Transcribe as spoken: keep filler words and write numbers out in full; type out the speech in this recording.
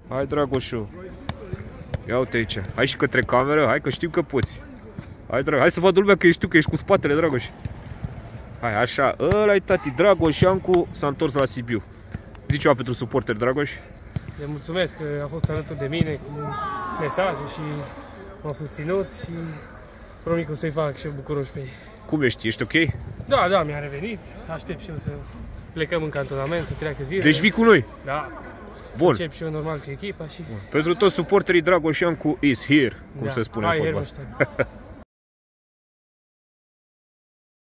Hai, Dragoșu. Ia uite aici. Hai și către cameră, hai că știm că poți. Hai, Dragoș, hai să vadă lumea că ești tu, că ești cu spatele, Dragoș. Hai, așa, ăla-i tati, Dragoș Iancu s-a întors la Sibiu. Zici ceva pentru suporteri, Dragoș? Le mulțumesc că a fost alături de mine cu mesaje și m-au susținut și promit că o să-i fac și eu bucuroși pe ei. Cum ești? Ești ok? Da, da, mi-a revenit. Aștept și eu să plecăm în cantonament, să treacă zile. Deci vii cu noi? Da. Bun. Încep și eu normal cu echipa și... Bun. Pentru toți suporterii, Dragoș Iancu is here, cum da. se spune Hai, în fotbal.